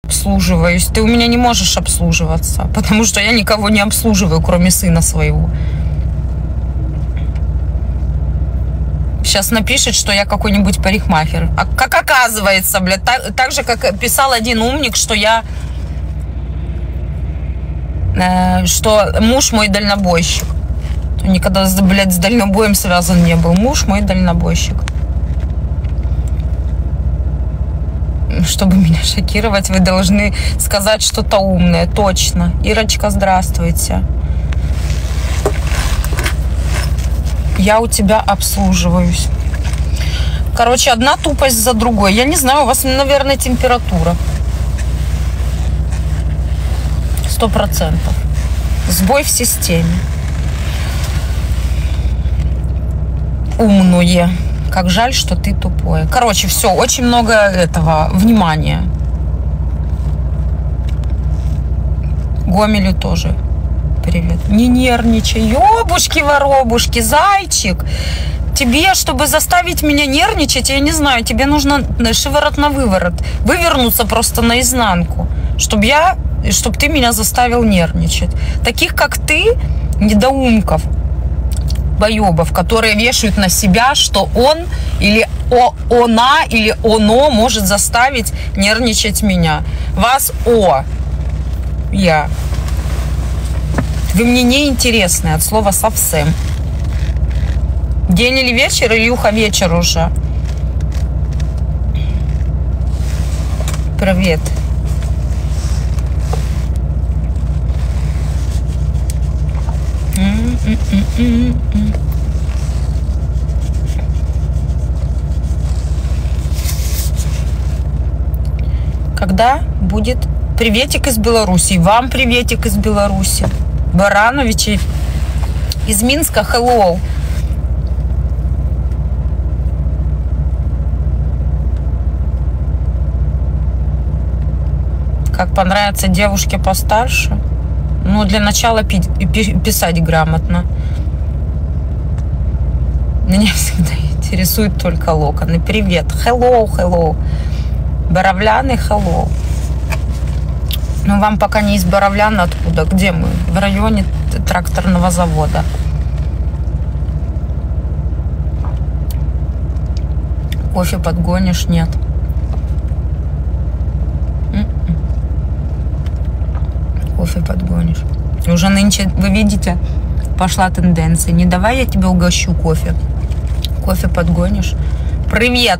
обслуживаюсь. Ты у меня не можешь обслуживаться, потому что я никого не обслуживаю, кроме сына своего. Сейчас напишет, что я какой-нибудь парикмахер. А как оказывается, блядь, так же, как писал один умник, что я... что муж мой дальнобойщик. Никогда, блядь, с дальнобоем связан не был. Муж мой дальнобойщик. Чтобы меня шокировать, вы должны сказать что-то умное. Точно. Ирочка, здравствуйте. Я у тебя обслуживаюсь. Короче, одна тупость за другой. Я не знаю, у вас, наверное, температура. 100%. Сбой в системе. Умное. Как жаль, что ты тупое. Короче, все, очень много этого внимания. Гомелю тоже привет. Не нервничай, ёбушки-воробушки, зайчик. Тебе, чтобы заставить меня нервничать, я не знаю, тебе нужно шиворот на выворот. Вывернуться просто наизнанку, чтобы ты меня заставил нервничать. Таких, как ты, недоумков, боёбов, которые вешают на себя, что он или она или оно может заставить нервничать меня. Вас я. Вы мне не интересны от слова совсем. День или вечер, Илюха, вечер уже. Привет. Когда будет приветик из Беларуси? Вам приветик из Беларуси. Барановичи из Минска, hello. Как понравится девушке постарше? Ну, для начала писать грамотно. Меня всегда интересуют только локоны. Привет. Hello. Боровляны, hello. Ну, вам пока не из Боровляна. Откуда? Где мы? В районе тракторного завода. Кофе подгонишь? Нет. Кофе подгонишь. Уже нынче, вы видите, пошла тенденция. Не давай я тебе угощу кофе. Кофе подгонишь. Привет.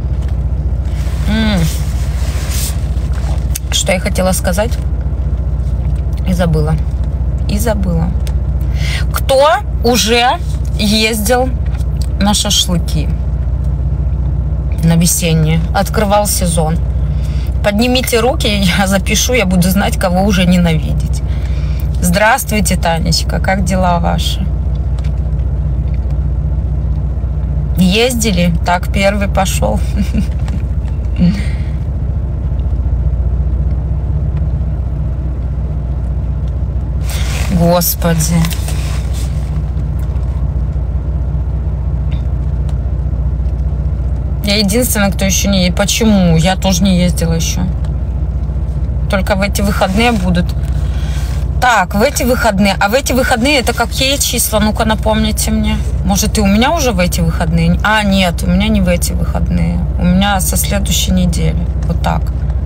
Что я хотела сказать? И забыла. Кто уже ездил на шашлыки? На весенние. Открывал сезон. Поднимите руки, я запишу, я буду знать, кого уже ненавидеть. Здравствуйте, Танечка, как дела ваши? Ездили? Так, первый пошел. Господи. Я единственная, кто еще не... Почему? Я тоже не ездила еще. Только в эти выходные будут. Так, в эти выходные. А в эти выходные это какие числа? Ну-ка, напомните мне. Может, и у меня уже в эти выходные? А, нет, у меня не в эти выходные. У меня со следующей недели. Вот так.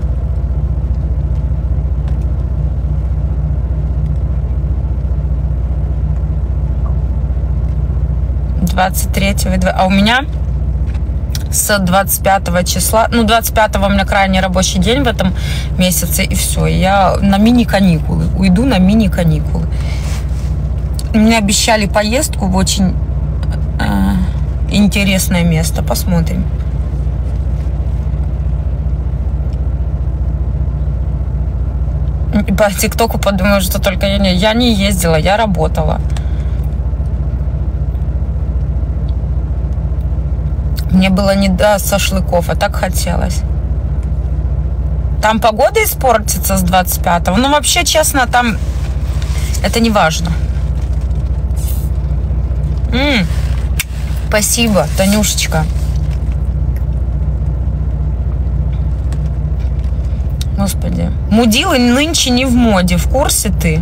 А у меня с 25 числа, ну, 25 у меня крайний рабочий день в этом месяце, и все, я на мини-каникулы, уйду на мини-каникулы. Мне обещали поездку в очень интересное место, посмотрим. По ТикТоку подумаю, что только я не ездила, я работала. Мне было не до шашлыков, а так хотелось. Там погода испортится с 25-го. Ну, вообще, честно, там это не важно. Спасибо, Танюшечка. Господи. Мудилы нынче не в моде. В курсе ты?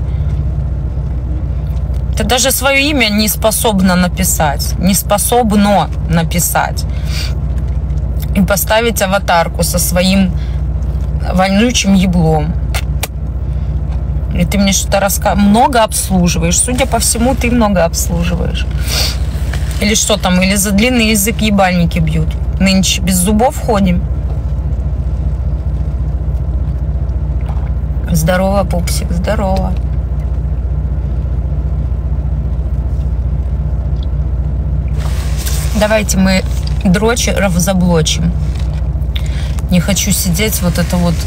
Ты даже свое имя не способна написать. Не способно написать. И поставить аватарку со своим вонючим еблом. И ты мне что-то рассказываешь. Много обслуживаешь. Судя по всему, ты много обслуживаешь. Или что там? Или за длинный язык ебальники бьют. Нынче без зубов ходим. Здорово, пупсик, здорово. Давайте мы дрочеров заблочим. Не хочу сидеть вот это вот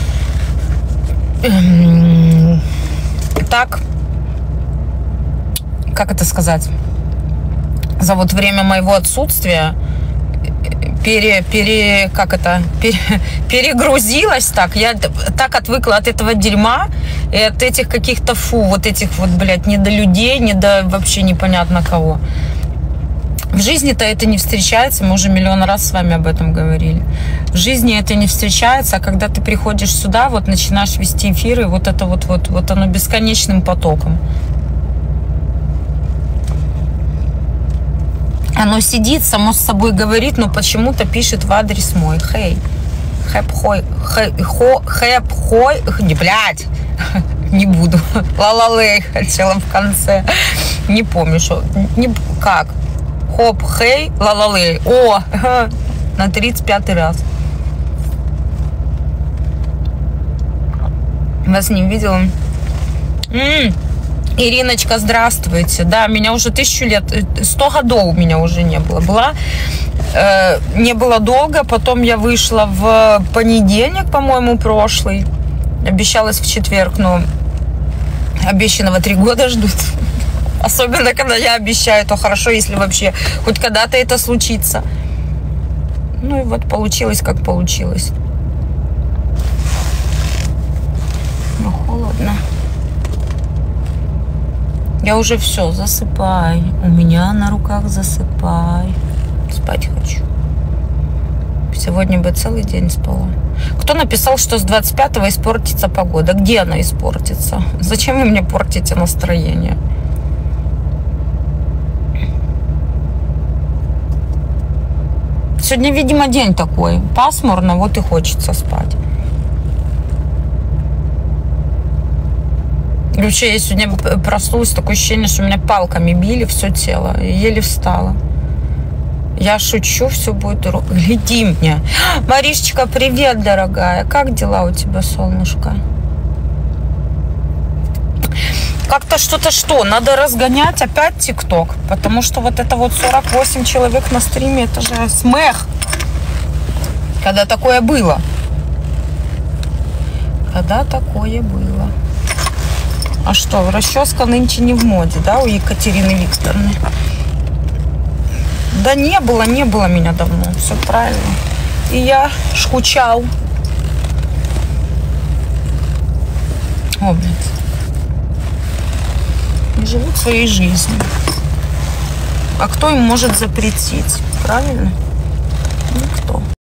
так, как это сказать, за вот время моего отсутствия перегрузилась так. Я так отвыкла от этого дерьма и от этих каких-то вот этих вот, блядь, недолюдей, вообще непонятно кого. В жизни-то это не встречается, мы уже миллион раз с вами об этом говорили. В жизни это не встречается, а когда ты приходишь сюда, вот начинаешь вести эфиры, вот это вот оно бесконечным потоком. Оно сидит, само с собой говорит, но почему-то пишет в адрес мой. Хей. Блядь. Не буду. Ла-ла-лей хотела в конце. Не помню, что. Как? Хоп, хей, ла-ла-лей. О, на 35-й раз. Вас не видела. Ириночка, здравствуйте. Да, меня уже 1000 лет, 100 годов у меня уже не было. Не было долго, потом я вышла в понедельник, по-моему, прошлый. Обещалась в четверг, но обещанного 3 года ждут. Особенно, когда я обещаю, то хорошо, если вообще хоть когда-то это случится. Ну и вот получилось, как получилось. Но холодно. Я уже все, засыпай. У меня на руках засыпай. Спать хочу. Сегодня бы целый день спала. Кто написал, что с 25-го испортится погода? Где она испортится? Зачем вы мне портите настроение? Сегодня, видимо, день такой. Пасмурно, вот и хочется спать. И вообще, я сегодня проснулась, такое ощущение, что меня палками били все тело. И еле встала. Я шучу, все будет... Гляди мне. Маришечка, привет, дорогая. Как дела у тебя, солнышко? Как-то что-то надо разгонять опять ТикТок. Потому что вот это вот 48 человек на стриме, это же смех. Когда такое было. Когда такое было. А что, расческа нынче не в моде, да, у Екатерины Викторовны? Да не было меня давно, все правильно. И я скучал. О, блядь. Живут своей жизнью. А кто им может запретить? Правильно? Никто.